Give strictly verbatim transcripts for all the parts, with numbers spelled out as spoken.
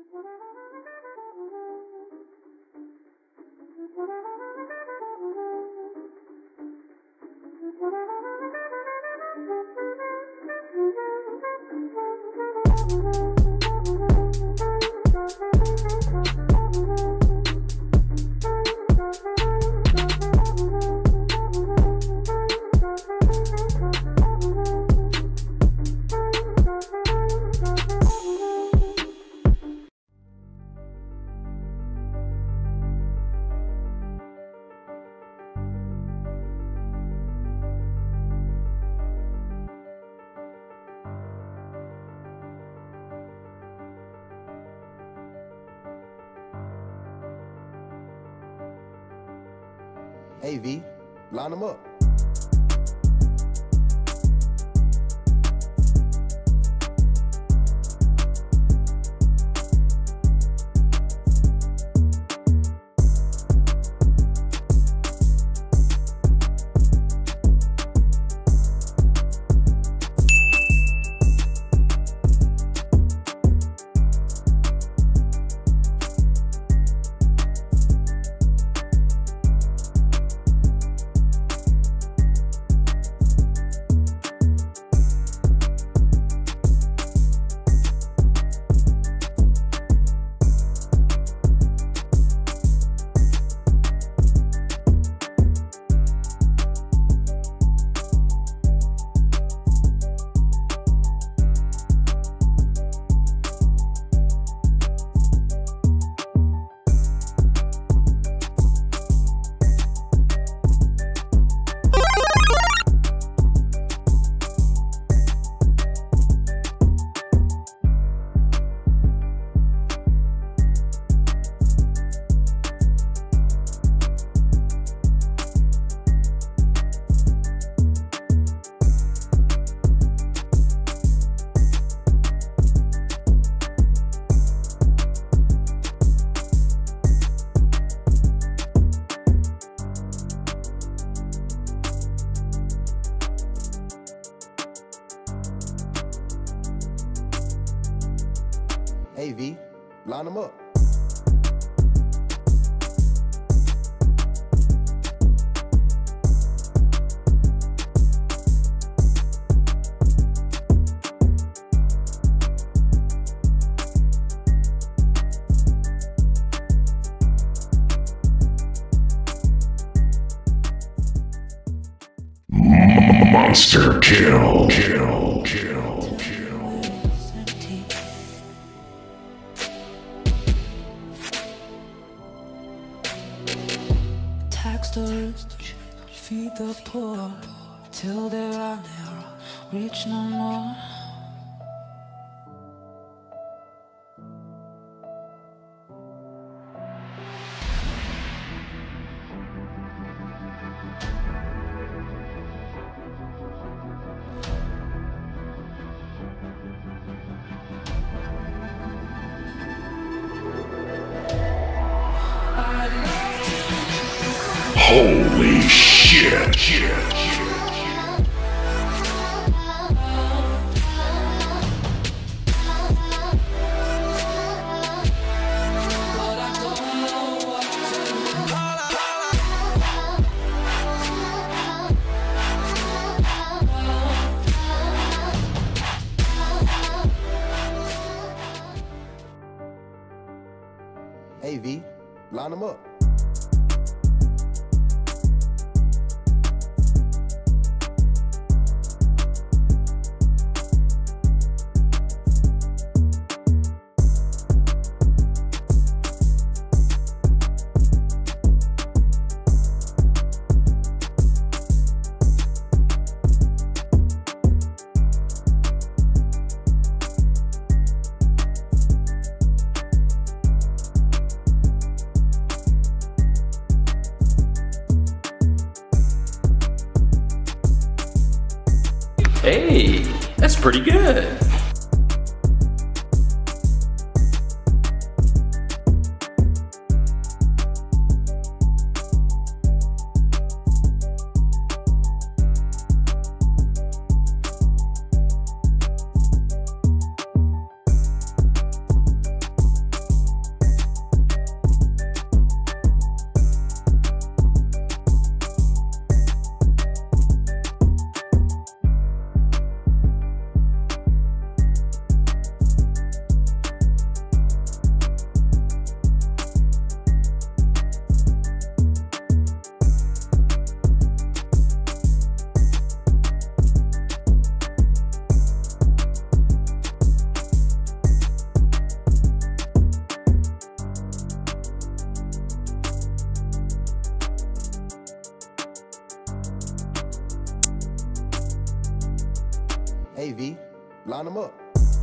Hey V, line them up. Hey V, line them up. Monster kill, kill, kill, kill. Tax the rich, feed the poor, till there are never rich no more. Holy shit, shit, shit. Hey V, line them up. Hey, that's pretty good. Line them up.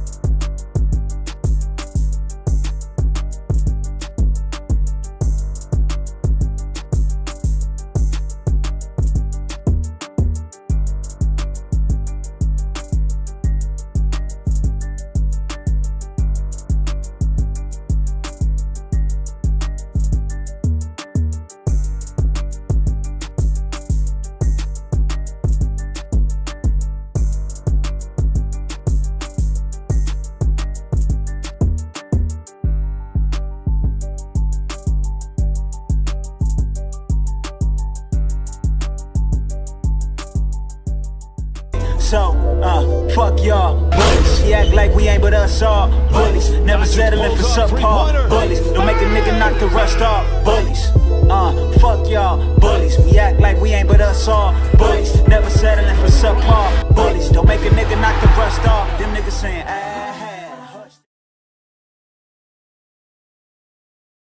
So, uh, fuck y'all, bullies. He act like we ain't but us all, bullies. Never settling for subpar, bullies. Don't make a nigga knock the rust off, bullies. Uh, fuck y'all, bullies. We act like we ain't but us all, bullies. Never settling for subpar, bullies. Don't make a nigga knock the rust off. Them niggas saying, ah.